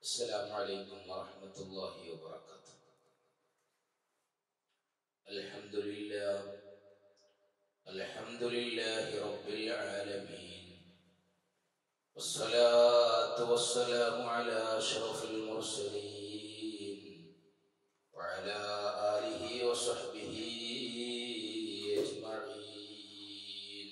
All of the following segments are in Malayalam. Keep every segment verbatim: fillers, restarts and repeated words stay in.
السلام عليكم ورحمة الله وبركاته. الحمد لله الحمد لله رب العالمين، والصلاة والسلام على أشرف المرسلين وعلى آله وصحبه أجمعين.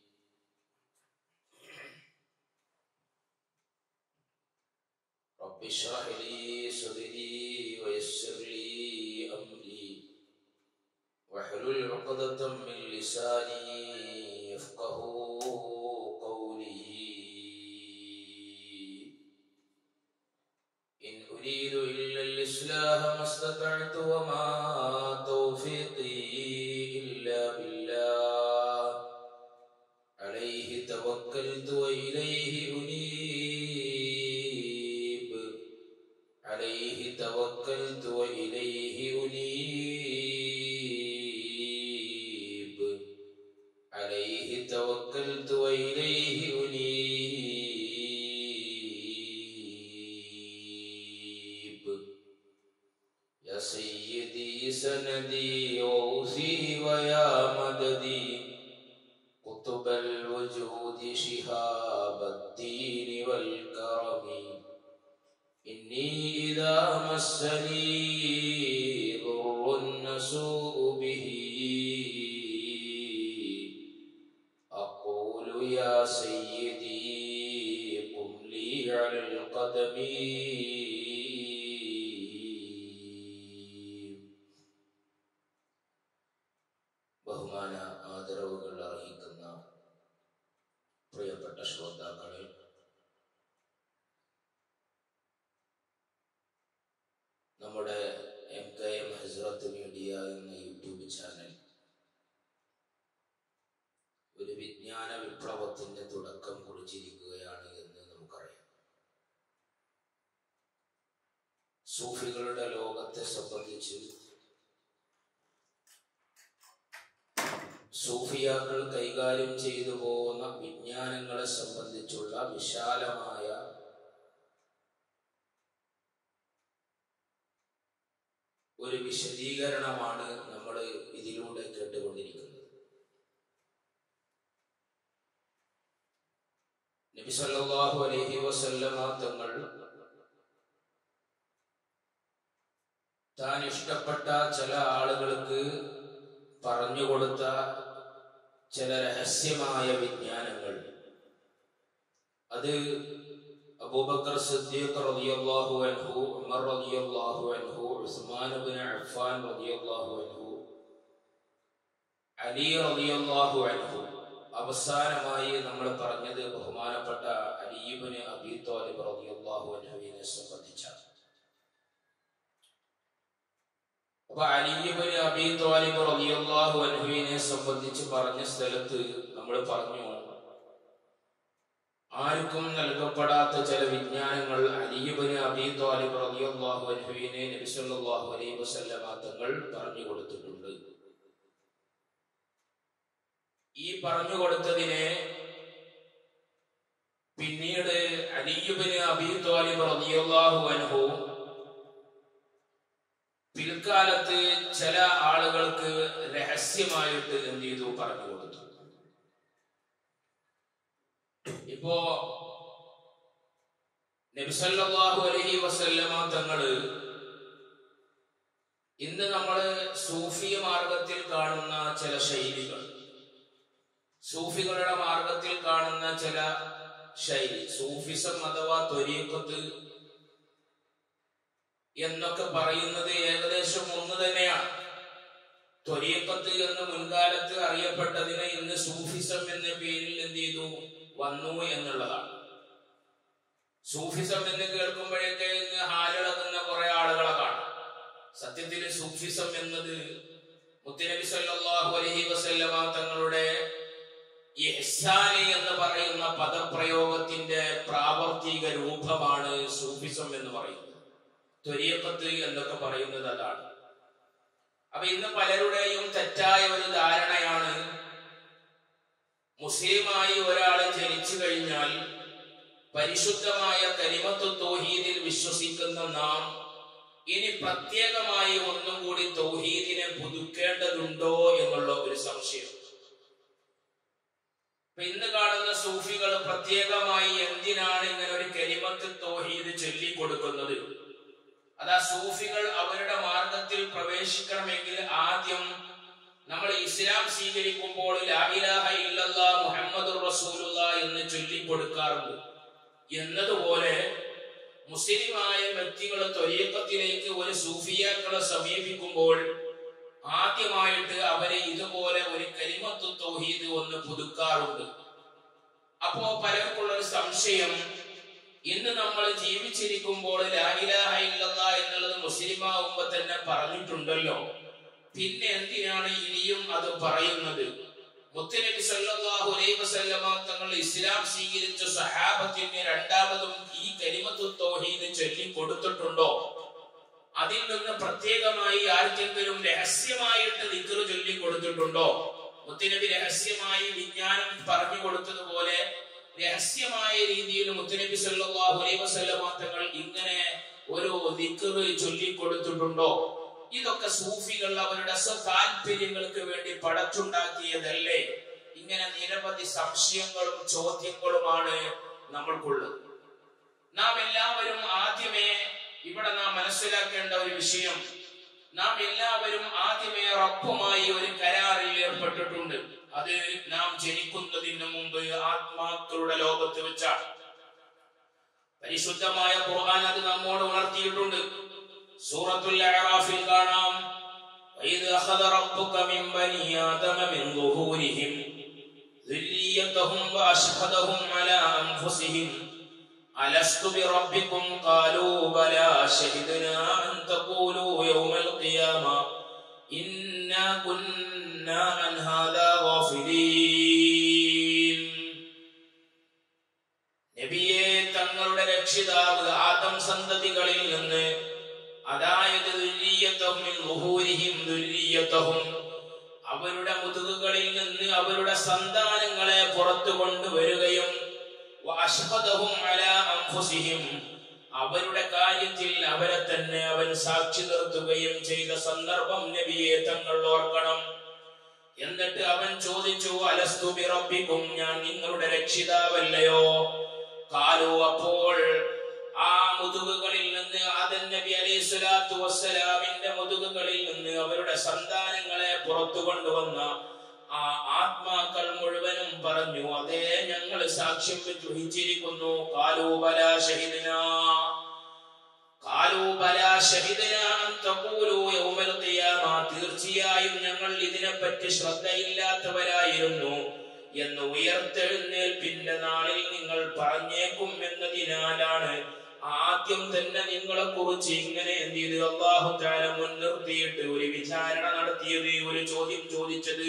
رب اشرح لي صدري ويسر لي أمري واحلل عقدة من لساني يفقهوا قولي. إن أريد إلا الإصلاح ما استطعت وما توفيقي إلا بالله، عليه توكلت وإليه أنيب عليه توكلت وإليه أنيب عليه توكلت وإليه أنيب. يا سيدي سندي وغوثي ويا مددي، قطب الوجود شهاب الدين والكرم، إني إذا مسني ضر نسوء به أقول يا سيدي قم لي على القدم. ബഹുമാന ആദരവുകൾ അർഹിക്കുന്ന പ്രിയപ്പെട്ട ശ്രോതാക്കളെ, നമ്മുടെ M K M Hazrath media എന്ന യൂട്യൂബ് ചാനൽ ഒരു വിജ്ഞാന വിപ്ലവത്തിന്റെ തുടക്കം കുറിച്ചിരിക്കുകയാണ് എന്ന് നമുക്കറിയാം. സൂഫികളുടെ ലോകത്തെ സംബന്ധിച്ച് സൂഫിയാക്കൾ കൈകാര്യം ചെയ്തു പോകുന്ന വിജ്ഞാനങ്ങളെ സംബന്ധിച്ചുള്ള വിശാലമായ ഒരു വിശദീകരണമാണ് നമ്മൾ ഇതിലൂടെ കേട്ടുകൊണ്ടിരിക്കുന്നത്. നബി സല്ലല്ലാഹു അലൈഹി വസല്ലമ തങ്ങൾ താൻ ഇഷ്ടപ്പെട്ട ചില ആളുകൾക്ക് പറഞ്ഞുകൊടുത്ത ചില രഹസ്യമായ വിജ്ഞാനങ്ങൾ, അത് അബൂബക്കർ സിദ്ദീഖ് റളിയല്ലാഹു അൻഹു, ഉമർ റളിയല്ലാഹു അൻഹു, ഉസ്മാൻ ഇബ്നു അഫ്ഫാൻ റളിയല്ലാഹു അൻഹു, അലി റളിയല്ലാഹു അൻഹു, അവസാനമായി നമ്മൾ പറഞ്ഞത് ബഹുമാനപ്പെട്ട അലി ഇബ്നു അബീ ത്വാലിബ് റളിയല്ലാഹു അൻഹുവിനെ സംബന്ധിച്ചാണ്. അപ്പൊ അലി ഇബ്നു അബീ ത്വാലിബ് റളിയല്ലാഹു അൻഹുവിനെ സംബന്ധിച്ച് പറഞ്ഞ സ്ഥലത്ത് നമ്മൾ പറഞ്ഞു, ആർക്കും നൽകപ്പെടാത്ത ചില വിജ്ഞാനങ്ങൾ അലി ഇബ്നു അബീ ത്വാലിബ് റളിയല്ലാഹു അൻഹുവിനെ നബി സല്ലല്ലാഹു അലൈഹി വസല്ലമ തങ്ങൾ പറഞ്ഞു കൊടുത്തിട്ടുണ്ട്. ഈ പറഞ്ഞു കൊടുത്തതിനെ പിന്നീട് അലി ഇബ്നു അബീ ത്വാലിബ് റളിയല്ലാഹു അൻഹു പിൽക്കാലത്ത് ചില ആളുകൾക്ക് രഹസ്യമായിട്ട് എന്ത് ചെയ്തു, പറഞ്ഞു കൊടുത്തു. ഇപ്പോ നബി സല്ലല്ലാഹു അലൈഹി വസല്ലമ തങ്ങള് ഇന്ന് നമ്മള് സൂഫി മാർഗത്തിൽ കാണുന്ന ചില ശൈലികൾ, സൂഫികളുടെ മാർഗത്തിൽ കാണുന്ന ചില ശൈലി, സൂഫിസം അഥവാ ത്വരീഖത്ത് എന്നൊക്കെ പറയുന്നത് ഏകദേശം ഒന്ന് തന്നെയാണ്. ത്വരീഖത്ത് എന്ന് മുൻകാലത്ത് അറിയപ്പെട്ടതിന് ഇന്ന് സൂഫിസം എന്ന പേരിൽ എന്ത് ചെയ്തു വന്നു എന്നുള്ളതാണ്. സൂഫിസം എന്ന് കേൾക്കുമ്പോഴേക്ക് ഇന്ന് ഹാലിളകുന്ന കുറെ ആളുകളെ കാണാം. സത്യത്തിൽ സൂഫിസം എന്നത് മുത്തുനബി സല്ലല്ലാഹു അലൈഹി വസല്ലമ തങ്ങളുടെ ഇഹ്സാനി എന്ന് പറയുന്ന പദപ്രയോഗത്തിന്റെ പ്രാവർത്തിക രൂപമാണ് സൂഫിസം എന്ന് പറയുന്നത്. ത്വരീഖത്ത് എന്നൊക്കെ പറയുന്നത് അതാണ്. അപ്പൊ ഇന്ന് പലരുടെയും തെറ്റായ ഒരു ധാരണയാണ്, മുസ്ലിമായി ഒരാൾ ജനിച്ചു കഴിഞ്ഞാൽ പരിശുദ്ധമായ കലിമത്തു തൗഹീദിൽ വിശ്വസിക്കുന്ന നാം ഇനി പ്രത്യേകമായി ഒന്നും കൂടി തൗഹീദിനെ പുതുക്കേണ്ടതുണ്ടോ എന്നുള്ള ഒരു സംശയം. ഇന്ന് കാണുന്ന സൂഫികൾ പ്രത്യേകമായി എന്തിനാണ് ഇങ്ങനെ ഒരു കലിമത്ത് തൗഹീദ് ചൊല്ലിക്കൊടുക്കുന്നത്? അതാ സൂഫികൾ അവരുടെ മാർഗത്തിൽ പ്രവേശിക്കണമെങ്കിൽ ആദ്യം നമ്മൾ ഇസ്ലാം സ്വീകരിക്കുമ്പോൾ ലാ ഇലാഹ ഇല്ലല്ലാഹ് മുഹമ്മദുർ റസൂലുള്ളാഹ് എന്ന് ചൊല്ലിക്കൊടുക്കാറുണ്ട്. എന്നതുപോലെ മുസ്ലിമായ വ്യക്തികൾ ത്വരീഖത്തിലേക്ക് ഒരു സൂഫിയാക്കളെ സമീപിക്കുമ്പോൾ ആദ്യമായിട്ട് അവരെ ഇതുപോലെ ഒരു കലിമത്തു തൗഹീദ് ഒന്ന് പുതുക്കാറുണ്ട്. അപ്പോ പലർക്കുള്ള ഒരു സംശയം, ഇന്ന് നമ്മൾ ജീവിച്ചിരിക്കുമ്പോൾ ലാ ഇലാഹ ഇല്ലല്ലാഹ് എന്നുള്ളത് മുസ്ലിമാവുമ്പോ തന്നെ പറഞ്ഞിട്ടുണ്ടല്ലോ, പിന്നെ എന്തിനാണ് ഇനിയും അത് പറയുന്നത്? മുത്തുനബി സല്ലല്ലാഹു അലൈഹി വസല്ലമ തങ്ങൾ ഇസ്ലാം സ്വീകരിച്ച സഹാബത്തിന് രണ്ടാമതും ഈ കലിമത്തു തൗഹീദ് ചൊല്ലി കൊടുത്തിട്ടുണ്ടോ? അതിൽ നിന്ന് പ്രത്യേകമായി ആർക്കെങ്കിലും രഹസ്യമായിട്ട് ദിക്ർ ചൊല്ലി കൊടുത്തിട്ടുണ്ടോ? മുത്തുനബി രഹസ്യമായി വിജ്ഞാനം പറഞ്ഞു കൊടുത്തതുപോലെ രഹസ്യമായ രീതിയിൽ മുത്തുനബി സല്ലല്ലാഹു അലൈഹി വസല്ലമ തങ്ങൾ ഇങ്ങനെ ഒരു ദിക്ർ ചൊല്ലി കൊടുത്തിട്ടുണ്ടോ? ഇതൊക്കെ സൂഫികൾ അവരുടെ സ്വതാല്പര്യങ്ങൾക്ക് വേണ്ടി പടച്ചുണ്ടാക്കിയതല്ലേ? ഇങ്ങനെ നിരവധി സംശയങ്ങളും ചോദ്യങ്ങളുമാണ് നമ്മൾക്കുള്ളത്. നാം എല്ലാവരും ആദ്യമേ ഇവിടെ നാം മനസ്സിലാക്കേണ്ട ഒരു വിഷയം, നാം എല്ലാവരും ആദ്യമേ റബ്ബുമായി ഒരു കരാറിൽ ഏർപ്പെട്ടിട്ടുണ്ട്. അത് നാം ജനിക്കുന്നതിന് മുമ്പ് ആത്മാക്കളുടെ ലോകത്ത് വെച്ചാണ്. പരിശുദ്ധമായ ഖുർആൻ അത് നമ്മോട് ഉണർത്തിയിട്ടുണ്ട്. സൂറത്തുൽ അഅറാഫിൽ കാണാം, വഇദ് അഖദ റബ്ബുക മിൻ ബനി ആദമ മിൻ ദുഹൂരിഹിം ദുർരിയ്യതഹും വഅശ്ഹദഹും അലാ അൻഫുസിഹിം അലസ്തു ബിറബ്ബികും ഖാലൂ ബലാ ശഹിദ്നാ അൻ തഖൂലൂ യൗമൽ ഖിയാമ ഇന്നാ കുന്നാ അൻ ഹാദാ ഗാഫിലീൻ. നബിയെ, തങ്ങളുടെ രക്ഷിതാവ് ആദം സന്തതികളിൽ നിന്ന്, അതായത് ദുർരിയ്യതഹും മിൻ ദുഹൂരിഹിം ദുർരിയ്യതഹും, അവരുടെ മുതുകുകളിൽ നിന്ന് അവരുടെ സന്താനങ്ങളെ പുറത്തു കൊണ്ടുവരികയും വഅശ്ഹദഹും അലാ അൻഫുസിഹിം, അവരുടെ കാര്യത്തിൽ അവരെ തന്നെ അവൻ സാക്ഷി നിർത്തുകയും ചെയ്ത സന്ദർഭം നബിയെ തങ്ങൾ ഓർക്കണം. എന്നിട്ട് അവൻ ചോദിച്ചു, അലസ്തു ബിറബ്ബികും, ഞാൻ നിങ്ങളുടെ രക്ഷിതാവല്ലയോ? ഖാലൂ, അപ്പോൾ ആ മുതുകുകളിൽ നിന്ന് ആദം നബി അലൈഹി സ്വലാത്തു വസ്സലാമിന്റെ മുതുകുകളിൽ നിന്ന് അവരുടെ സന്താനങ്ങളെ പുറത്തു കൊണ്ടുവന്ന ആ ആത്മാക്കൾ മുഴുവനും പറഞ്ഞു, അതേ, ഞങ്ങൾ സാക്ഷ്യം വഹിച്ചിരിക്കുന്നു. ഖാലൂ ബലാ ശഹിദ്നാ ഖാലൂ ബലാ ശഹിദ്നാ അൻ തഖൂലൂ യൗമൽ ഖിയാമ, തീർച്ചയായും ഞങ്ങൾ ഇതിനെപ്പറ്റി ശ്രദ്ധയില്ലാത്തവരായിരുന്നു എന്ന് ഉയർത്തെഴുന്നേൽപ്പിന്റെ നാളിൽ നിങ്ങൾ പറഞ്ഞേക്കും എന്നതിനാലാണ് ആദ്യം തന്നെ നിങ്ങളെ കുറിച്ച് ഇങ്ങനെ എന്ത് ചെയ്ത് അല്ലാഹു തആല മുൻനിർത്തിയിട്ട് ഒരു വിചാരണ നടത്തിയത്, ഒരു ചോദ്യം ചോദിച്ചത്.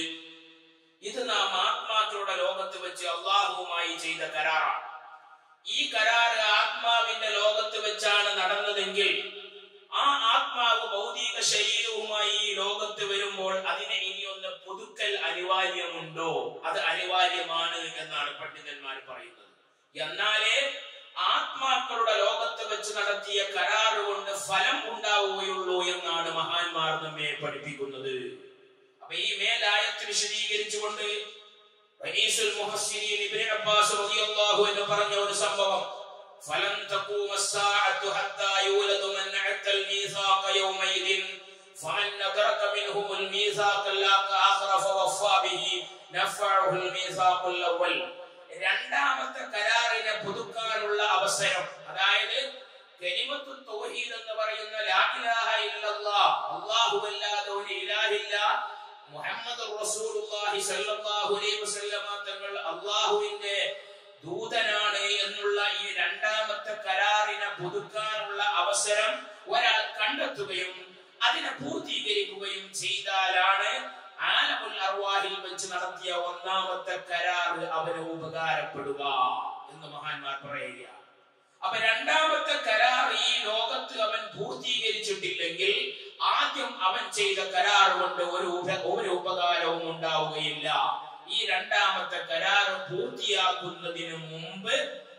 ഇത് നാം ആത്മാക്കളുടെ ലോകത്ത് വെച്ച് അല്ലാഹുവുമായി ചെയ്ത കരാറാണ്. ഈ കരാറ് ആത്മാവിന്റെ ലോകത്ത് വെച്ചാണ് നടന്നതെങ്കിൽ ആ ആത്മാവ് ഭൗതിക ശരീരവുമായി ഈ ലോകത്ത് വരുമ്പോൾ അതിനെ ഇനി ഒന്ന് പുതുക്കൽ അനിവാര്യമുണ്ടോ? അത് അനിവാര്യമാണ് എന്നാണ് പണ്ഡിതന്മാർ പറയുന്നത്. എന്നാലേ ആത്മാക്കളുടെ ലോകത്ത് വെച്ച് നടത്തിയ കരാറ് കൊണ്ട് ഫലം ഉണ്ടാവുകയുള്ളൂ എന്നാണ് മഹാന്മാർ നമ്മെ പഠിപ്പിക്കുന്നത്. അപ്പൊ ഈ മേലായത്ത് വിശദീകരിച്ചുകൊണ്ട് റഈസുൽ മുഫസ്സിരീൻ ഇബ്നു അബ്ബാസ് റളിയല്ലാഹു അൻഹു പറഞ്ഞ ഒരു സംഭവം, ഫലൻ തഖൂമ الساعة حتى يولد من أعطى الميثاق يومئذ فمن أدرك منهم الميثاق الآخر فوفى به نفعه الميثاق الأول. രണ്ടാമത്തെ കരാറിനെ പുതുക്കാനുള്ള അവസരം, അതായത് കലിമത്തു തൗഹീദ് എന്ന് പറയുന്ന ലാ ഇലാഹ ഇല്ലല്ലാഹ്, അല്ലാഹുവല്ലാതെ ഒരു ഇലാഹില്ല, മുഹമ്മദുർ റസൂലുള്ളാഹി സ്വല്ലല്ലാഹു അലൈഹി വസല്ലമ തങ്ങൾ അല്ലാഹുവിന്റെ ദൂതനാണ് എന്നുള്ള ഈ രണ്ടാമത്തെ കരാറിനെ പുതുക്കാനുള്ള അവസരം ഒരാൾ കണ്ടെത്തുകയും അതിനെ പൂർത്തീകരിക്കുകയും ചെയ്താലാണ് ആലമുൽ അർവാഹിൽ വെച്ച് നടത്തിയ ഒന്നാമത്തെ കരാർ അവന് ഉപകാരപ്പെടുക എന്ന് മഹാന്മാർ പറയുക. അപ്പൊ രണ്ടാമത്തെ കരാർ ഈ ലോകത്ത് അവൻ പൂർത്തീകരിച്ചിട്ടില്ലെങ്കിൽ ആദ്യം അവൻ ചെയ്ത കരാർ കൊണ്ട് ഒരു ഒരു ഉപകാരവും ഉണ്ടാവുകയില്ല. ഈ രണ്ടാമത്തെ കരാർ പൂർത്തിയാക്കുന്നതിന് മുമ്പ്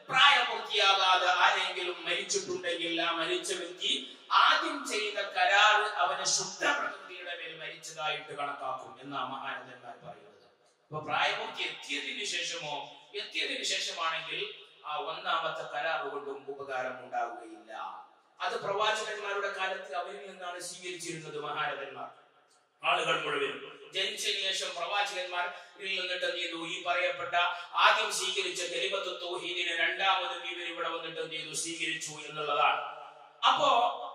പ്രായപൂർത്തിയാകാതെ ആരെങ്കിലും മരിച്ചിട്ടുണ്ടെങ്കിൽ ആ മരിച്ച വ്യക്തി ആദ്യം ചെയ്ത കരാർ അവനെ ശുദ്ധപ്രകൃതിയുടെ മേൽ മരിച്ചതായിട്ട് കണക്കാക്കും എന്നാ മഹാനന്ദന്മാർ പറയുന്നത്. അപ്പൊ പ്രായപൂർത്തി എത്തിയതിനു ശേഷമോ എത്തിയതിനു ശേഷമാണെങ്കിൽ ആ ഒന്നാമത്തെ കരാർ കൊണ്ടും ഉപകാരം ഉണ്ടാവുകയില്ല. അത് പ്രവാചകന്മാരുടെ കാലത്ത് അവരിൽ നിന്നാണ് സ്വീകരിച്ചിരുന്നത് മഹാരഥന്മാർ. ആളുകൾ മുഴുവൻ ജനിച്ചതിന് ശേഷം പ്രവാചകന്മാർ നിന്നിട്ട് എന്ത് ചെയ്തു? ഈ പറയപ്പെട്ട ആദ്യം സ്വീകരിച്ച കലിമത്തു തൗഹീദിനെ രണ്ടാമതും ഇവർ ഇവിടെ വന്നിട്ട് എന്ത് ചെയ്തു? സ്വീകരിച്ചു എന്നുള്ളതാണ്. അപ്പോ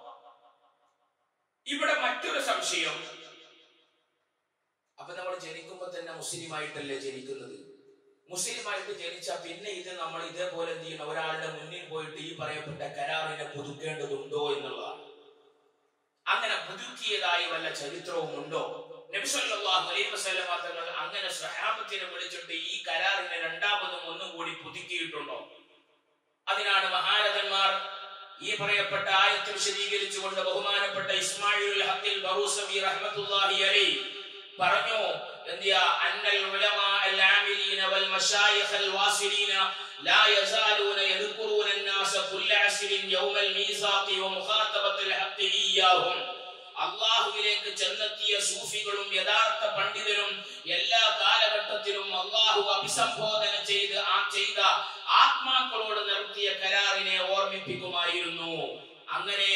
ഇവിടെ മറ്റൊരു സംശയം, അപ്പൊ നമ്മൾ ജനിക്കുമ്പോ തന്നെ മുസ്ലിമായിട്ടല്ലേ ജനിക്കുന്നത്? മുസ്ലിമായിട്ട് ജനിച്ച പിന്നെ ഇത് നമ്മൾ ഇതേപോലെ എന്ത് ചെയ്യണം? ഒരാളുടെ മുന്നിൽ പോയിട്ട് ഈ പറയപ്പെട്ട കരാറിനെ പുതുക്കേണ്ടതുണ്ടോ എന്നുള്ളതാണ്. അങ്ങനെ പുതുക്കിയതായി വല്ല ചരിത്രവും ഉണ്ടോ? നബി സല്ലല്ലാഹു അലൈഹി വസല്ലം തങ്ങൾ അങ്ങനെ സ്വഹാബത്തിനെ വിളിച്ചിട്ട് ഈ കരാറിനെ രണ്ടാമതും ഒന്നും കൂടി പുതുക്കിയിട്ടുണ്ടോ? അതിനാണ് മഹാരഥന്മാർ ഈ പറയപ്പെട്ട ആയത്ത് വിശദീകരിച്ചുകൊണ്ട് ബഹുമാനപ്പെട്ട ഇസ്മായിൽ ഹഖിൽ ബറൂസവി റഹ്മത്തുള്ളാഹി അലൈഹി പറഞ്ഞു, എന്തിയാ അന്നൽ ഉലമാ അൽ ആമിലീന വൽ മശായിഖ് അൽ വാസിലീന ലാ യസാലൂന യദ്കുറൂന الناس كل عسر يوم الميثاق ومخاطبه الحق اياهم. അല്ലാഹുവിലേക്ക് ചെന്നെത്തിയ സൂഫികളും യഥാർത്ഥ പണ്ഡിതരും എല്ലാ കാലഘട്ടത്തിലും അല്ലാഹു അഭിസംബോധന ചെയ്ത് ആ ചെയ്ത ആത്മാക്കളോട് നടത്തിയ കരാറിനെ ഓർമ്മിപ്പിക്കുമായിരുന്നു. അങ്ങനെ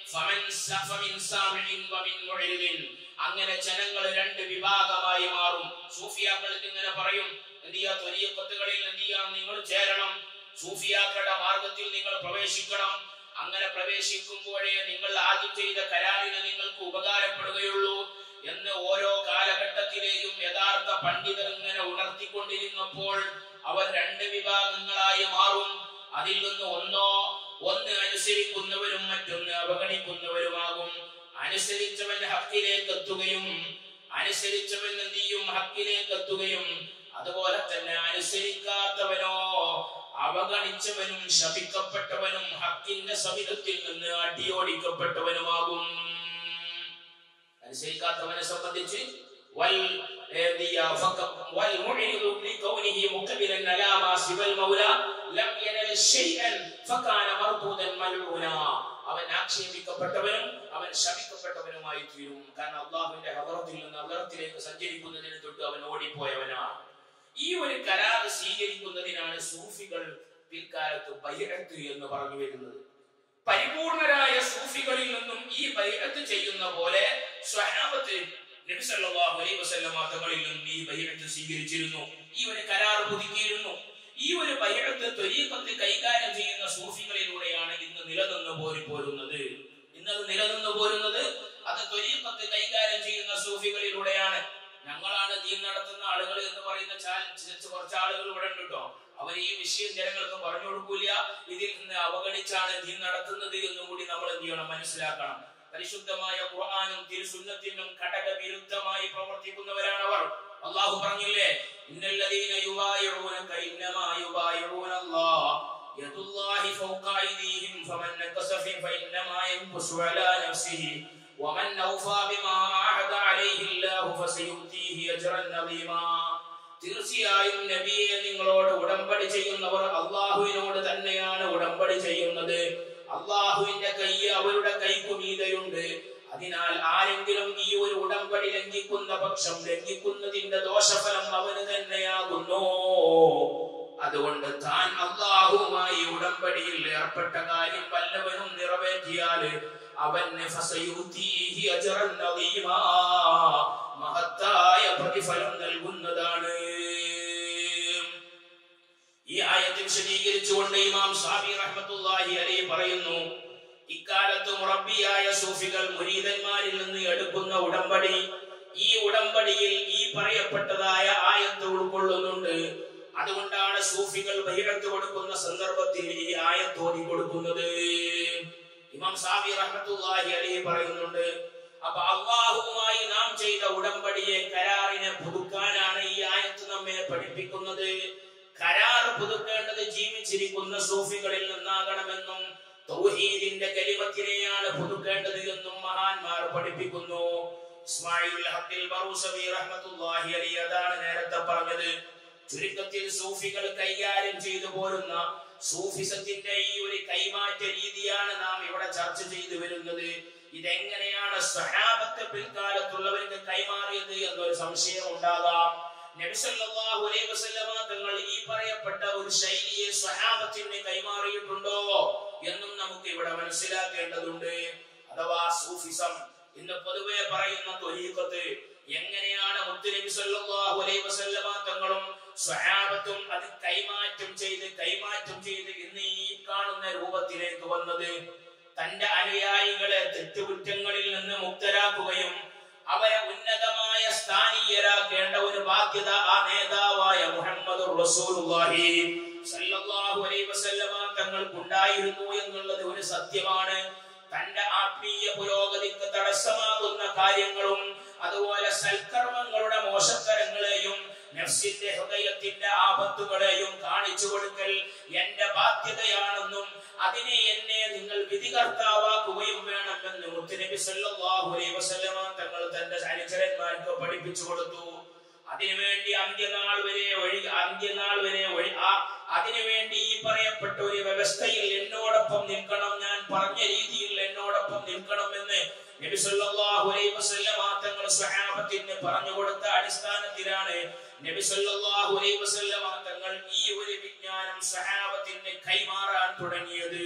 അങ്ങനെ ജനങ്ങൾ രണ്ട് വിഭാഗമായി മാറും. സൂഫിയാക്കൾ ഇങ്ങനെ പറയും, എന്ത് ചെയ്യാ? ത്വരീഖത്തുകളിൽ എന്ത് ചെയ്യാം? നിങ്ങൾ ചേരണം, സൂഫിയാക്കളുടെ മാർഗത്തിൽ നിങ്ങൾ പ്രവേശിക്കണം. അങ്ങനെ പ്രവേശിക്കുമ്പോഴേ നിങ്ങൾ ആദ്യം ചെയ്ത കരാറിന് നിങ്ങൾക്ക് ഉപകാരപ്പെടുകയുള്ളൂ എന്ന് ഓരോ കാലഘട്ടത്തിലെയും യഥാർത്ഥ പണ്ഡിതർ ഇങ്ങനെ ഉണർത്തിക്കൊണ്ടിരുന്നപ്പോൾ അവർ രണ്ട് വിഭാഗങ്ങളായി മാറും. അതിൽ നിന്ന് ഒന്നോ ഒന്ന് അനുസരിക്കുന്നവരും മറ്റൊന്ന് അവഗണിക്കുന്നവരുമാകും. അനുസരിച്ചവൻ ഹക്കിലേക്ക് എത്തുകയും അനുസരിച്ചവൻ എന്ത് ചെയ്യും? ഹക്കിലേക്ക് എത്തുകയും അതുപോലെ തന്നെ അനുസരിക്കാത്തവനോ അവഗണിച്ചവനും ശപിക്കപ്പെട്ടവനും ഹക്കിന്റെ സവിധത്തിൽ നിന്ന് അടിയോടിക്കപ്പെട്ടവനുമാകും. അനുസരിക്കാത്തവനെ സംബന്ധിച്ച് വൽ വൽ മുഈദു ലികൗനിഹി മുഖബിലൻ അലാ മാ സിവൽ മൗലാ ലം യനൽ ശൈഅൻ ഫകാന മർദൂദൻ മൽഊനാ. അവൻ ആക്ഷേപിക്കപ്പെട്ടവനും അവൻ ശപിക്കപ്പെട്ടവനുമായി തീരും. കാരണം അല്ലാഹുവിന്റെ ഹദറത്തിൽ നിന്ന് ഹദറത്തിലേക്ക് സഞ്ചരിക്കുന്നതിന് തൊട്ട് അവൻ ഓടിപ്പോയവനാണ്. ഈ ഒരു കരാർ സ്വീകരിക്കുന്നതിനാണ് സൂഫികൾ പിൽക്കാലത്ത് ബൈഅത്ത് എന്ന് പറഞ്ഞു വരുന്നത്. പരിപൂർണരായ സൂഫികളിൽ നിന്നും ഈ ബൈഅത്ത് ചെയ്യുന്ന പോലെ സ്വഹാബത്ത് നബി സല്ലല്ലാഹു അലൈഹി വസല്ലം തങ്ങളിൽ നിന്നും ഈ ബൈഅത്ത് സ്വീകരിച്ചിരുന്നു. ഈ ഒരു കരാർ പുതുക്കിയിരുന്നു. ഈ ഒരു ബൈഅത്ത് ത്വരീഖത്ത് കൈകാര്യം ചെയ്യുന്ന സൂഫികളിലൂടെയാണ് ഇന്ന് നിലനിന്ന് പോരി പോരുന്നത്. ഇന്നത് നിലനിന്ന് പോരുന്നത് അത് ത്വരീഖത്ത് കൈകാര്യം ചെയ്യുന്ന സൂഫികളിലൂടെയാണ്. ഞങ്ങളാണ് ദീൻ നടത്തുന്ന ആളുകൾ എന്ന് പറയുന്ന കുറച്ച് ആളുകൾ ഇവിടെ ഉണ്ട് കേട്ടോ. അവർ ഈ വിഷയം ജനങ്ങൾക്ക് പറഞ്ഞു കൊടുക്കൂല. ഇതിൽ നിന്ന് അവഗണിച്ചാണ് ദീൻ നടത്തുന്നത് എന്നും കൂടി നമ്മൾ എന്ത് ചെയ്യണം? മനസ്സിലാക്കണം. പരിശുദ്ധമായ ഖുർആനും തിരുസുന്നത്തിനും ഘടക വിരുദ്ധമായി പ്രവർത്തിക്കുന്നവരാണ് അവർ. അല്ലാഹു പറഞ്ഞില്ലേ, ഇന്നല്ലദീന യുബായിഊനക ഇന്നമാ യുബായിഊനല്ലാഹ് യദുല്ലാഹി ഫൗക അയ്ദീഹിം ഫമൻ നകസ ഫഇന്നമാ യൻകുസു അലാ നഫ്സിഹി വമൻ ഔഫാ ബിമാ അഹദ അലൈഹി അല്ലാഹു ഫസയുതീഹി അജ്റൻ അദീമാ. തീർച്ചയായും നബിയെ, നിങ്ങളോട് ഉടമ്പടി ചെയ്യുന്നവർ അല്ലാഹുവിനോട് തന്നെയാണ് ഉടമ്പടി ചെയ്യുന്നത്. അല്ലാഹുവിന്റെ കൈ അവരുടെ കൈക്കു മീതെയുണ്ട്. അതിനാൽ ആരെങ്കിലും ഈ ഒരു ഉടമ്പടി ലംഘിക്കുന്ന പക്ഷം ലംഘിക്കുന്നതിന്റെ ദോഷഫലം അവന് തന്നെയാകുന്നു. അതുകൊണ്ട് താൻ അല്ലാഹുവുമായി ഉടമ്പടിയിൽ ഏർപ്പെട്ട കാര്യം വല്ലവനും നിറവേറ്റിയാൽ അവന് ഫസയുതീഹി അജ്റൻ അദീമാ, മഹത്തായ പ്രതിഫലം നൽകുന്നതാണ്. ഈ ആയത്ത് വിശദീകരിച്ചുകൊണ്ട് ഇമാം സാബി റഹ്മത്തുള്ളാഹി അലൈഹി പറയുന്നു, ഇക്കാലത്ത് മുറബ്ബിയായ സൂഫികൾ മുരീദന്മാരിൽ നിന്ന് എടുക്കുന്ന ഉടമ്പടി, ഈ ഉടമ്പടിയിൽ ഈ പറയപ്പെട്ടതായ ആയത്ത് ഉൾക്കൊള്ളുന്നുണ്ട്. അതുകൊണ്ടാണ് സൂഫികൾ ബൈഅത്ത് കൊടുക്കുന്ന സന്ദർഭത്തിൽ ഈ ആയത്ത് ഓതി കൊടുക്കുന്നത്. ഇമാം സാബി റഹ്മത്തുള്ളാഹി അലൈഹി പറയുന്നുണ്ട്, അപ്പൊ അല്ലാഹുവുമായി നാം ചെയ്ത ഉടമ്പടിയെ, കരാറിനെ പുതുക്കാനാണ് ഈ ആയത്ത് നമ്മെ പഠിപ്പിക്കുന്നത്. കരാർ പുതുക്കേണ്ടത് ജീവിച്ചിരിക്കുന്ന സൂഫികളിൽ നിന്നാകണമെന്നും തൗഹീദിന്റെ കലിമത്തിനെയാണ് പുതുക്കേണ്ടത് എന്നും മഹാന്മാർ പഠിപ്പിക്കുന്നു. ഇസ്മായിൽ ഹഖിൽ ബറൂസവി റഹ്മത്തുള്ളാഹി അലൈഹി അതാണ് നേരത്തെ പറഞ്ഞത്. ചുരുക്കത്തിൽ സൂഫികൾ കൈകാര്യം ചെയ്തു പോരുന്ന സൂഫിസത്തിന്റെ ഈ ഒരു കൈമാറ്റ രീതിയാണ് നാം ഇവിടെ ചർച്ച ചെയ്തു വരുന്നത്. ഇതെങ്ങനെയാണ് സ്വഹാബത്ത് പിൽക്കാലത്തുള്ളവർക്ക് കൈമാറിയത് എന്നൊരു സംശയം ഉണ്ടാകാം. നബി സല്ലല്ലാഹു അലൈഹി വസല്ലമ തങ്ങൾ ഈ പറയപ്പെട്ട ഒരു ശൈലിയെ സ്വഹാബത്തിന് കൈമാറിയിട്ടുണ്ടോ എന്നും നമുക്ക് ഇവിടെ മനസ്സിലാക്കേണ്ടതുണ്ട്. അഥവാ സൂഫിസം ഇന്ന് പൊതുവെ പറയുന്ന ത്വരീഖത്ത് എങ്ങനെയാണ് മുത്തുനബി സല്ലല്ലാഹു അലൈഹി വസല്ലമ തങ്ങളും സ്വഹാബത്തും അത് കൈമാറ്റം ചെയ്ത് കൈമാറ്റം ചെയ്ത് ഇന്ന് ഈ കാണുന്ന രൂപത്തിലേക്ക് വന്നത്? തന്റെ അനുയായികളെ തെറ്റുകുറ്റങ്ങളിൽ നിന്ന് മുക്തരാക്കുകയും അവരെ ഉന്നതമായ സ്ഥാനീയരാക്കേണ്ട ഒരു ബാധ്യത ആ നേതാവായ മുഹമ്മദുർ റസൂലുള്ളാഹി സല്ലല്ലാഹു അലൈഹി വസല്ലമ തങ്ങൾക്കുണ്ടായിരുന്നു എന്നുള്ളത് ഒരു സത്യമാണ്. തന്റെ ആത്മീയ പുരോഗതിക്ക് തടസ്സമാകുന്ന കാര്യങ്ങളും അതുപോലെ സൽക്കർമ്മങ്ങളുടെ മോശത്തരങ്ങളെയും നഫ്സിന്റെ ഹൃദയത്തിന്റെ ആപത്തുകളെയും കാണിച്ചു കൊടുക്കൽ എന്റെ ബാധ്യതയാണെന്നും അതിനെ എന്നെ നിങ്ങൾ വിധികർത്താവാക്കുകയും വേണമെന്ന് മുത്തുനബി സല്ലല്ലാഹു അലൈഹി വസല്ലമ തങ്ങൾ തന്റെ അനുചരന്മാർക്ക് പഠിപ്പിച്ചു കൊടുത്തു. അതിനുവേണ്ടി അന്ത്യനാൾ വരെ വഴി അന്ത്യനാൾ വരെ വഴി ആ അതിനുവേണ്ടി ഈ പറയപ്പെട്ട ഒരു വ്യവസ്ഥയിൽ എന്നോടൊപ്പം നിൽക്കണം, ഞാൻ പറഞ്ഞ രീതിയിൽ എന്നോടൊപ്പം നിൽക്കണം എന്ന് നബി സല്ലല്ലാഹു അലൈഹി വസല്ലമ തങ്ങൾ സ്വഹാബത്തിന് പറഞ്ഞു കൊടുത്ത അടിസ്ഥാനത്തിലാണ് നബി സല്ലല്ലാഹു അലൈഹി വസല്ലമ തങ്ങൾ ഈ ഒരു വിജ്ഞാനം സ്വഹാബത്തിന് കൈമാറാൻ തുടങ്ങിയത്.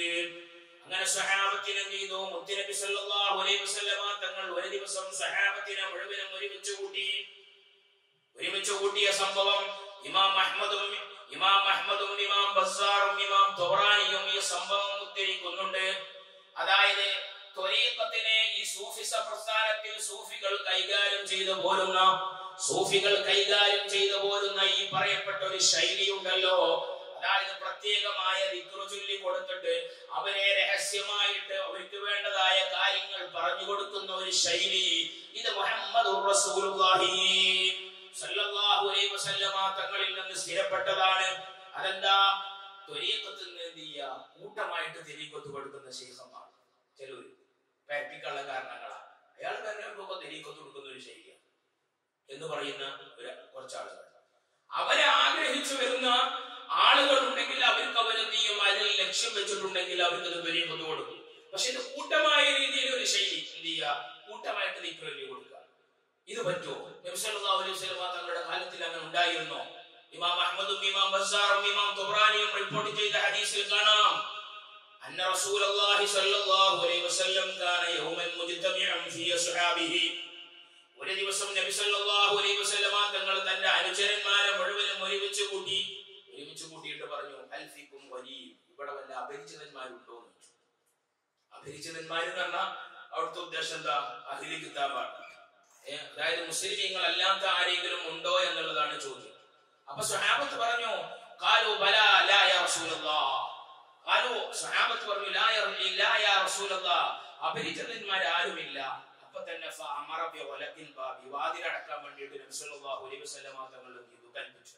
അങ്ങനെ സ്വഹാബത്തിന് എന്ത് ചെയ്തു? മുത്തുനബി സല്ലല്ലാഹു അലൈഹി വസല്ലമ തങ്ങൾ ഒരു ദിവസം സ്വഹാബത്തിനെ മുഴുവനും ഒരുമിച്ച് കൂട്ടി. ഒരുമിച്ച് കൂട്ടിയ സംഭവം ഇമാം അഹ്മദും ഇമാം അഹ്മദും ഇമാം ബസ്സാറും ഇമാം തൊബറാനിയും ഈ സംഭവം ഉദ്ധരിക്കുന്നുണ്ട്. അതായത് ത്വരീഖത്തിനെ ഈ സൂഫിസ പ്രസ്ഥാനത്തിൽ സൂഫികൾ കൈകാര്യം ചെയ്തു പോരുന്ന സൂഫികൾ കൈകാര്യം ചെയ്തു പോരുന്ന ഈ പറയപ്പെട്ട ഒരു ശൈലിയുണ്ടല്ലോ, അതായത് പ്രത്യേകമായ ദിക്ർ ചൊല്ലി കൊടുത്തിട്ട് അവരെ രഹസ്യമായിട്ട് അവർക്ക് വേണ്ടതായ കാര്യങ്ങൾ പറഞ്ഞു കൊടുക്കുന്ന ഒരു ശൈലി, ഇത് മുഹമ്മദുർ റസൂലുള്ളാഹി സല്ലല്ലാഹു അലൈഹി വസല്ലമ തങ്ങളിൽ നിന്ന് സ്ഥിരപ്പെട്ടതാണ്. അതെന്താ? ത്വരീഖത്തിൽ നിന്ന് എന്ത് ചെയ്യുക? കൂട്ടമായിട്ട് ത്വരീഖത്ത് കൊടുക്കുന്ന ശൈഖന്മാർ ചിലര് പേപ്പിക്കുള്ള കാരണങ്ങളാണ്. അയാൾ തന്നെ ത്വരീഖത്ത് കൊടുക്കുന്ന ഒരു ശൈലിയാണ് എന്ന് പറയുന്ന ഒരു കുറച്ച് ആളുകൾ. അവരെ ആഗ്രഹിച്ചു വരുന്ന ആളുകൾ ഉണ്ടെങ്കിൽ അവർക്ക് അവരെന്ത് ചെയ്യും? അതിൽ ലക്ഷ്യം വെച്ചിട്ടുണ്ടെങ്കിൽ അവർക്ക് ത്വരീഖത്ത് കൊടുക്കും. പക്ഷെ ഇത് കൂട്ടമായ രീതിയിൽ ഒരു ശൈലി എന്ത് ചെയ്യുക? കൂട്ടമായിട്ട് ദിക്ർ ചൊല്ലി കൊടുക്കുക. ഇത് പറ്റുമോ? നബി സല്ലല്ലാഹു അലൈഹി വസല്ലം തങ്ങളുടെ കാലത്തിൽ അങ്ങനെ ഉണ്ടായിരുന്നോ? ഇമാം അഹ്മദും ഇമാം ബസ്സാറും ഇമാം തൊബറാനിയും റിപ്പോർട്ട് ചെയ്ത ഹദീസിൽ കാണാം, അന്ന റസൂലുള്ളാഹി സ്വല്ലല്ലാഹു അലൈഹി വസല്ലം കാന യൗമൻ മുജ്തമിഅൻ ഫീ അസ്ഹാബിഹി. ഒരു ദിവസം നബി സല്ലല്ലാഹു അലൈഹി വസല്ലം തങ്ങൾ തന്റെ അനുചരന്മാരെ മുഴുവനും ഒരുമിച്ച് കൂട്ടി. ഒരുമിച്ച് കൂട്ടിയിട്ട് പറഞ്ഞു, അൽഫിക്കും വലീം, ഇവിടെ വല്ല അപരിചിതന്മാരുണ്ടോ എന്ന് ചോദിച്ചു. അപരിചിതന്മാര് എന്ന് പറഞ്ഞാൽ അവിടുത്തെ ഉദ്ദേശം എന്താ? അഹ്ലി കിതാബാണ്. അതായത് മുസ്ലിമീങ്ങൾ അല്ലാത്ത ആരെങ്കിലും ഉണ്ടോ എന്നുള്ളതാണ് ചോദ്യം. അപ്പൊ സ്വഹാബത്ത് പറഞ്ഞു, ഖാലു ബലാ ലാ യാ റസൂലല്ലാഹ്. ഖാലു സ്വഹാബത്ത് പറഞ്ഞു, ലാ യാ യാ റസൂലല്ലാഹ്, അപരിചിതന്മാർ ആരുമില്ല. അപ്പൊ തന്നെ ഫഅമറ ബി വലഖിൽ ബാബി, വാതിലടക്കാൻ വേണ്ടിയിട്ട് നബി സല്ലല്ലാഹു അലൈഹി വസല്ലം തങ്ങൾ കൽപ്പിച്ചു.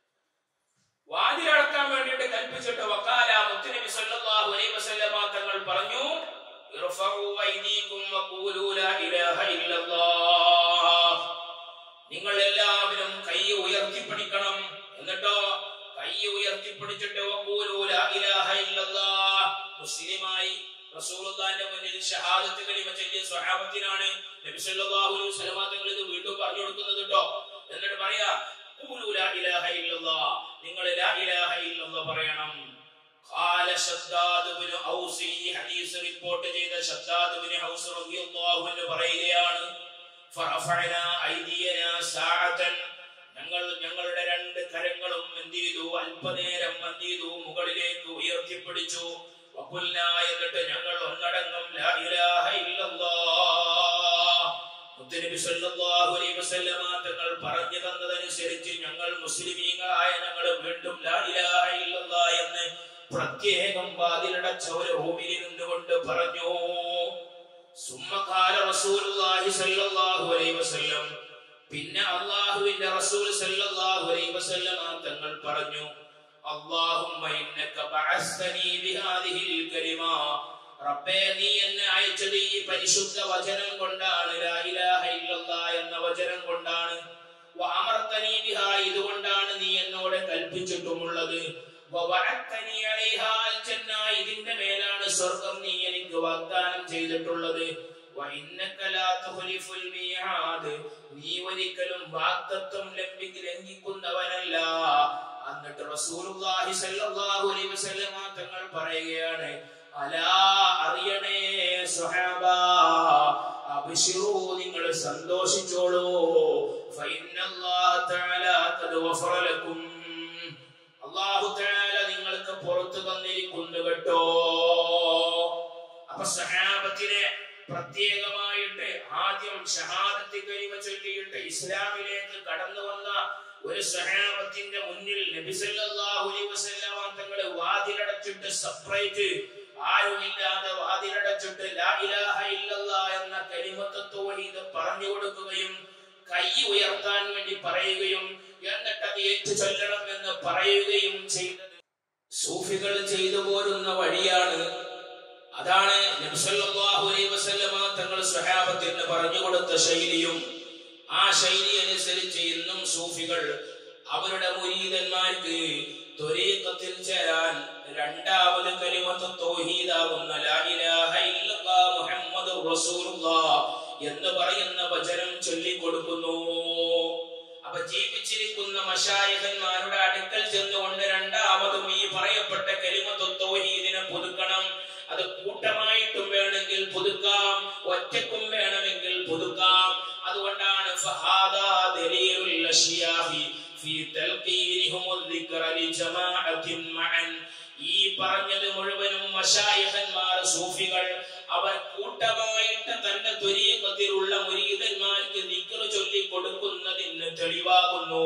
വാതിലടക്കാൻ വേണ്ടിയിട്ട് കൽപ്പിച്ചിട്ട് വഖാല, മുത്തുനബി സല്ലല്ലാഹു അലൈഹി വസല്ലം തങ്ങൾ പറഞ്ഞു, ഇർഫഉ ഐദീകും വഖൂലു ലാ ഇലാഹ ഇല്ലല്ലാഹ്. നിങ്ങൾ എല്ലാവരും കൈ ഉയർത്തിപ്പിടിക്കണം. എന്നിട്ടോ കൈ ഉയർത്തിപ്പിടിച്ചിട്ട് വഖൂലു ലാ ഇലാഹ ഇല്ലല്ലാഹ്, മുസ്ലിമായി റസൂലുള്ളാഹിന്റെ മുന്നിൽ ഷഹാദത്ത് കലിമ ചൊല്ലിയ സ്വഹാബത്തിനാണ് നബി സല്ലല്ലാഹു അലൈഹി വസല്ലം തങ്ങൾ ഇത് വീണ്ടും പറഞ്ഞു കൊടുക്കുന്നത് കേട്ടോ. എന്നിട്ട് പറയാ, ഖൂലു ലാ ഇലാഹ ഇല്ലല്ലാഹ്, നിങ്ങൾ ലാ ഇലാഹ ഇല്ലല്ലാഹ് പറയണം. ഖാല ശദ്ദാദ് ഇബ്നു ഔസ്, ഈ ഹദീസ് റിപ്പോർട്ട് ചെയ്ത ശദ്ദാദ് ഇബ്നു ഔസ് റളിയല്ലാഹു അൻഹു പറയുകയാണ്, ഫറഫഅനാ ഐദിയനാ സഅതൻ, ഞങ്ങൾ ഞങ്ങളുടെ രണ്ട് കരങ്ങളും എന്ത് ചെയ്തു? അല്പനേരം എന്ത് ചെയ്തു? മുകളിലേക്ക് ഉയർത്തിപ്പിടിച്ചു. വഖുൽനാ, എന്നിട്ട് ഞങ്ങൾ ഒന്നടങ്കം ലാ ഇലാഹ ഇല്ലല്ലാഹ്. മുത്തുനബി സല്ലല്ലാഹു അലൈഹി വസല്ലം തങ്ങൾ പറഞ്ഞു തന്നതനുസരിച്ച് ഞങ്ങൾ മുസ്ലിമീങ്ങളായ ഞങ്ങൾ വീണ്ടും ലാ ഇലാഹ ഇല്ലല്ലാഹ് എന്ന് പ്രത്യേകം വാതിലടച്ച ഒരു റൂമിൽ നിന്നുകൊണ്ട് പറഞ്ഞു. സുമ്മഖാല റസൂലുള്ളാഹി സ്വല്ലല്ലാഹു അലൈഹി വസല്ലം, പിന്നെ അല്ലാഹുവിന്റെ റസൂൽ സ്വല്ലല്ലാഹു അലൈഹി വസല്ലം തങ്ങൾ പറഞ്ഞു, അല്ലാഹുമ്മ ഇന്നക ബഅസ്തനി ബിഹാദിഹിൽ കലിമ, റബ്ബേ നീ എന്നെ അയച്ചത് ഈ പരിശുദ്ധ വചനം കൊണ്ടാണ്, ലാ ഇലാഹ ഇല്ലല്ലാഹ് എന്ന വചനം കൊണ്ടാണ്. വഅമർത വഅമർതനി ബിഹാ ഇതുകൊണ്ടാണ് നീ എന്നോട് കൽപ്പിച്ചിട്ടുമുള്ളത് വവഅദ്തനി അലൈഹാ അൽ ജന്ന ഇതിന്റെ മേലാണ് സ്വർഗ്ഗം നീ എനിക്ക് വാഗ്ദാനം ചെയ്തിട്ടുള്ളത് വഇന്നക ലാ തുഖ്ലിഫുൽ മിആദ് നീ ഒരിക്കലും വാഗ്ദത്തം ലംഘിക്കുന്നവനല്ല. എന്നിട്ട് റസൂലുള്ളാഹി സ്വല്ലല്ലാഹു അലൈഹി വസല്ലം തങ്ങൾ പറയുകയാണ് അലാ അറിയണേ സ്വഹാബ അബ്ശിറൂ നിങ്ങൾ സന്തോഷിച്ചോളൂ ഫഇന്നല്ലാഹ തആല ഖദ് ഗഫറ ലക്കും അല്ലാഹു തആല നിങ്ങൾക്ക് പുറത്തു തന്നിരിക്കുന്നു കേട്ടോ. അപ്പൊ സഹാബത്തിനെ പ്രത്യേകമായിട്ട് ആദ്യം ഷഹാദത്ത് കലിമ ചൊല്ലിയിട്ട് ഇസ്ലാമിലേക്ക് കടന്നു വന്ന ഒരു സഹാബത്തിന്റെ മുന്നിൽ നബി സല്ലല്ലാഹു അലൈഹി വസല്ലം തങ്ങൾ വാതിലടച്ചിട്ട് സെപ്പറേറ്റ് ആരുമില്ലാതെ വാതിലടച്ചിട്ട് ലാ ഇലാഹ ഇല്ലല്ലാഹ് എന്ന കലിമത്ത് തൗഹീദ് പറഞ്ഞു കൊടുക്കുകയും കൈ ഉയർത്താൻ വേണ്ടി പറയുകയും എന്നിട്ട് അത് ഏറ്റു ചൊല്ലണം എന്ന് പറയുകയും ചെയ്തത് സൂഫികൾ ചെയ്തു പോരുന്ന വഴിയാണ്. അതാണ് നബി സല്ലല്ലാഹു അലൈഹി വസല്ലം തങ്ങൾ സ്വഹാബത്തിന് പറഞ്ഞു കൊടുത്ത ശൈലിയും ആ ശൈലി അനുസരിച്ച് ഇന്നും സൂഫികൾ അവരുടെ മുരീദന്മാർക്ക് ത്വരീഖത്തിൽ ചേരാൻ രണ്ടാമത് കലിമത്ത് തൗഹീദാകുന്ന ലാ ഇലാഹ ഇല്ലല്ലാഹ് മുഹമ്മദുർ റസൂലുള്ളാഹ് എന്ന് പറയുന്ന വചനം ചൊല്ലിക്കൊടുക്കുന്നു. അപ്പൊ ജീവിച്ചിരിക്കുന്ന മശായിഖന്മാരുടെ അടുക്കൽ ചെന്നുകൊണ്ട് രണ്ടാമതും ഈ പറയപ്പെട്ട കലിമത്ത് തൗഹീദിനെ പുതുക്കണം. അത് കൂട്ടമായിട്ടും വേണമെങ്കിൽ പുതുക്കാം, ഒറ്റക്കും വേണമെങ്കിൽ പുതുക്കാം. അതുകൊണ്ടാണ് ഫഹാദാ ദലീലുൽ അശ്യാഹി ഫീ തൽഖീനിഹും ദിക്റ ലിജമാഅത്തിൻ മഅൻ ഈ പറഞ്ഞത് മുഴുവനും മശായിഖന്മാർ സൂഫികൾ അവർ കൂട്ടമായിട്ട് തന്റെ ത്വരീഖത്തിലുള്ള മുരീദന്മാർക്ക് ദിക്ർ ചൊല്ലി കൊടുക്കുന്നതിന് തെളിവാകുന്നു.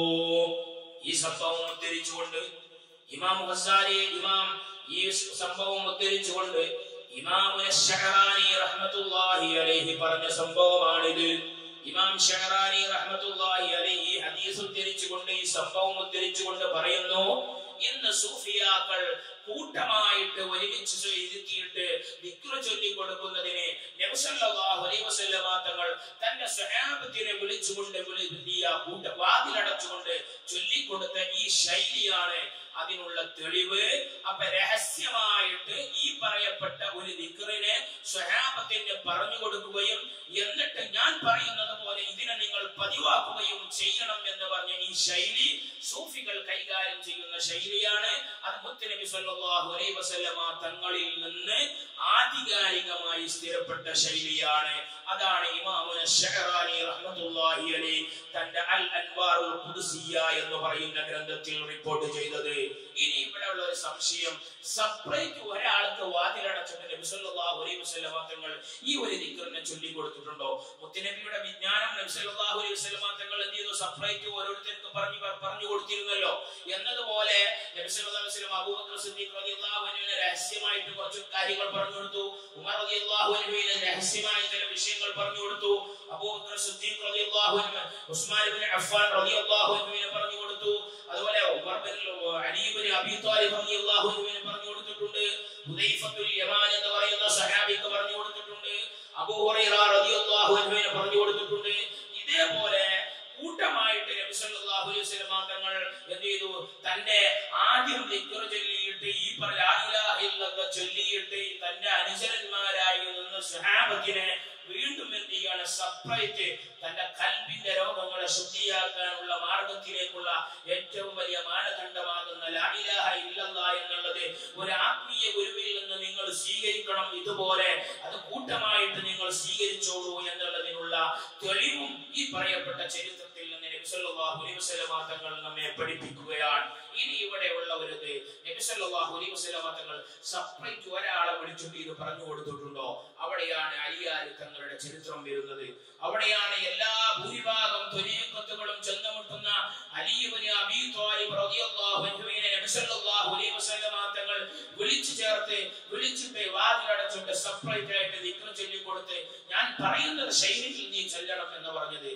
ഈ സംഭവം ഉദ്ധരിച്ചുകൊണ്ട് ഇമാം ഗസാലി ഇമാം ഈ സംഭവം ഉദ്ധരിച്ചുകൊണ്ട് ഇമാം അശ്ശഅറാനി റഹ്മത്തുള്ളാഹി അലൈഹി പറഞ്ഞ സംഭവമാണിത്. ഇമാം ശഅറാനി റഹ്മത്തുള്ളാഹി അലൈഹി ഹദീസ് ഉദ്ധരിച്ചുകൊണ്ട് ഈ സംഭവം ഉദ്ധരിച്ചുകൊണ്ട് പറയുന്നു ഇന്ന് സൂഫിയാക്കൾ കൂട്ടമായിട്ട് ഒരുമിച്ച് ഇരുത്തിയിട്ട് ദിക്ർ ചൊല്ലി കൊടുക്കുന്നതിനെ നബി സല്ലല്ലാഹു അലൈഹി വസല്ലം തങ്ങൾ തന്റെ സ്വഹാബത്തിനെ വിളിച്ചുകൊണ്ട് വിളിയ കൂട്ട വാതിലടച്ചുകൊണ്ട് ചൊല്ലിക്കൊടുത്ത ഈ ശൈലിയാണ് അതിനുള്ള തെളിവ്. അപ്പൊ രഹസ്യമായിട്ട് ഈ പറയപ്പെട്ട ഒരു ദിക്റിനെ സ്വഹാബത്തിന് പറഞ്ഞു കൊടുക്കുകയും എന്നിട്ട് ഞാൻ പറയുന്നത് പോലെ ഇതിനെ നിങ്ങൾ പതിവാക്കുകയും ചെയ്യണം എന്ന് പറഞ്ഞ ഈ ശൈലി സൂഫികൾ കൈകാര്യം ചെയ്യുന്ന ശൈലിയാണ്. അത് മുത്തുനബി സല്ലല്ലാഹു അലൈഹി വസല്ലം തങ്ങളിൽ നിന്ന് ആധികാരികമായി സ്ഥിരപ്പെട്ട ശൈലിയാണ്. അതാണ് ഇമാം അശ്ശഅറാനി റഹ്മത്തുള്ളാഹി അലൈഹി തന്റെ അൽ അൻവാറുൽ ഖുദ്സിയ്യ എന്ന് പറയുന്ന ഗ്രന്ഥത്തിൽ റിപ്പോർട്ട് ചെയ്തത്. ഇനി ഇവിടെ ഉള്ള ഒരു സംശയം, സെപ്പറേറ്റ് ഒരാൾക്ക് വാതിലടച്ചിട്ട് നബി സല്ലല്ലാഹു അലൈഹി വസല്ലം തങ്ങൾ ഈ ഒരു ദിക്റിനെ ചൊല്ലി കൊടുത്തിട്ടുണ്ടോ? മുത്തുനബിയുടെ വിജ്ഞാനം നബി സല്ലല്ലാഹു അലൈഹി വസല്ലം തങ്ങൾ എന്ത് ചെയ്തു? സെപ്പറേറ്റ് ഓരോരുത്തർക്ക് പറഞ്ഞു പറഞ്ഞു കൊടുത്തിരുന്നല്ലോ. എന്നതുപോലെ നബി സല്ലല്ലാഹു അലൈഹി വസല്ലം അബൂബക്കർ സിദ്ദീഖ് റളിയല്ലാഹു അൻഹുവിനെ രഹസ്യമായിട്ട് കുറച്ച് കാര്യങ്ങൾ പറഞ്ഞു കൊടുത്തു. ഉമർ റളിയല്ലാഹു അൻഹുവിനെ രഹസ്യമായി ചില വിഷയങ്ങൾ പറഞ്ഞു കൊടുത്തു. അബൂബക്കർ സിദ്ദീഖ് റളിയല്ലാഹു അൻഹു ഉസ്മാൻ ഇബ്നു അഫ്ഫാൻ റളിയല്ലാഹു അൻഹുവിനെ പറഞ്ഞു കൊടുത്തു. അതുപോലെ ഉമർ ബിൻ അലി ഇബ്നു അബീ ത്വാലിബ് റളിയല്ലാഹു അൻഹുവിനെ പറഞ്ഞു കൊടുത്തിട്ടുണ്ട്. ഹുദൈഫത്തുൽ യമാൻ എന്ന് പറയുന്ന സഹാബിക്ക് പറഞ്ഞു കൊടുത്തിട്ടുണ്ട്. അബൂ ഹുറൈറ റളിയല്ലാഹു അൻഹുവിനെ പറഞ്ഞു കൊടുത്തിട്ടുണ്ട്. ഇതേപോലെ കൂട്ടമായിട്ട് നബി സല്ലല്ലാഹു അലൈഹി വസല്ലം തങ്ങൾ എന്ത് ചെയ്തു? തന്റെ ആദ്യം ദിക്ർ ചൊല്ലിയിട്ട് ഈ ലാ ഇലാഹ ഇല്ലല്ലാഹ് ചൊല്ലിയിട്ട് തന്റെ അനുചരന്മാരായി നിന്ന സ്വഹാബത്തിനെ വീണ്ടും എന്ത് ചെയ്യാണ്? സെപ്പറേറ്റ് തന്റെ കൽബിന്റെ രോഗങ്ങളെ ശുദ്ധിയാക്കാനുള്ള മാർഗത്തിലേക്കുള്ള ഏറ്റവും വലിയ മാനദണ്ഡമാകുന്ന ലാ ഇലാഹ ഇല്ലല്ലാഹ് എന്നുള്ളത് ഒരു ആത്മീയ ഗുരുവിൽ നിന്ന് നിങ്ങൾ സ്വീകരിക്കണം. ഇതുപോലെ അത് കൂട്ടമായിട്ട് നിങ്ങൾ സ്വീകരിച്ചോളൂ എന്നുള്ളതിനുള്ള തെളിവും ഈ പറയപ്പെട്ട ചരിത്രത്തിൽ നിന്ന് നബി സല്ലല്ലാഹു അലൈഹി വസല്ലം തങ്ങൾ നമ്മെ പഠിപ്പിക്കുകയാണ്. ഇനി ഇവിടെ ഉള്ള ഒരു നബി സല്ലല്ലാഹു അലൈഹി വസല്ലം തങ്ങൾ സെപ്പറേറ്റ് ഒരാളെ വിളിച്ചിട്ട് ഇത് പറഞ്ഞു കൊടുത്തിട്ടുണ്ടോ? അവിടെയാണ് അലിയാർ തങ്ങളുടെ ചരിത്രം വരുന്നത്. അവിടെയാണ് എല്ലാ ഭൂരിഭാഗം ത്വരീഖത്തുകളും ചെന്നുമുട്ടുന്ന അലി ഇബ്നു അബീ ത്വാലിബ് റളിയല്ലാഹു അൻഹുവിനെ നബി സല്ലല്ലാഹു അലൈഹി വസല്ലം തങ്ങൾ വിളിച്ചു ചേർത്ത് വിളിച്ചിട്ട് വാതിലടച്ചിട്ട് സെപ്പറേറ്റ് ആയിട്ട് ദിക്ർ ചൊല്ലി കൊടുത്ത് ഞാൻ പറയുന്നത് ശൈലിയിൽ നീ ചൊല്ലണം എന്ന് പറഞ്ഞത്.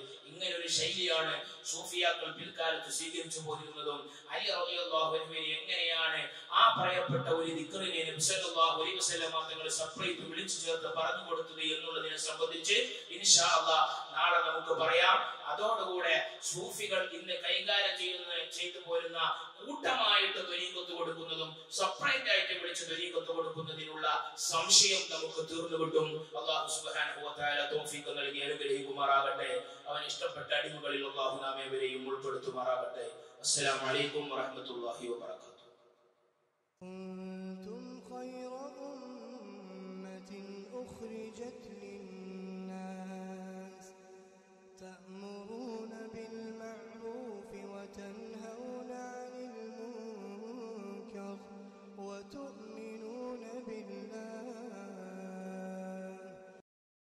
ഇങ്ങനെ ഒരു ശൈലിയാണ് സൂഫിയാക്കൾ പിൽക്കാലത്ത് സ്വീകരിച്ചു പോരുന്നതും അലി റളിയല്ലാഹു അൻഹുവിനെ എങ്ങനെയാണ് ആ പറയപ്പെട്ട ഒരു ദിക്റിനെ നബി സല്ലല്ലാഹു അലൈഹി വസല്ലം തങ്ങൾ സെപ്പറേറ്റ് വിളിച്ചു ചേർത്ത് പറഞ്ഞു കൊടുത്തത് എന്നുള്ളതിനെ സംബന്ധിച്ച് ഇൻഷാ അല്ലാഹ് നാളെ നമുക്ക് പറയാം. അതോടുകൂടെ സൂഫികൾ ഇന്ന് കൈകാര്യം ചെയ്യുന്ന ചെയ്തു പോരുന്ന കൂട്ടമായിട്ട് ത്വരീഖത്ത് കൊടുക്കുന്നതും സെപ്പറേറ്റ് ആയിട്ട് വിളിച്ച് ത്വരീഖത്ത് കൊടുക്കുന്നതിനുള്ള സംശയം നമുക്ക് തീർന്നു കിട്ടും. അല്ലാഹു സുബ്ഹാനഹു വ തആല തൗഫീഖ് നൽകി അനുഗ്രഹിക്കുമാറാകട്ടെ. അവൻ ഇഷ്ടപ്പെട്ട അടിമകളിൽ അല്ലാഹു നാമേവരെയും ഉൾപ്പെടുത്തുമാറാകട്ടെ. അസ്സലാമു അലൈക്കും വറഹ്മത്തുള്ളാഹി വബറകാതുഹു. കുന്തും ഖൈറ ഉമ്മത്തിൻ ഉഖ്രിജത്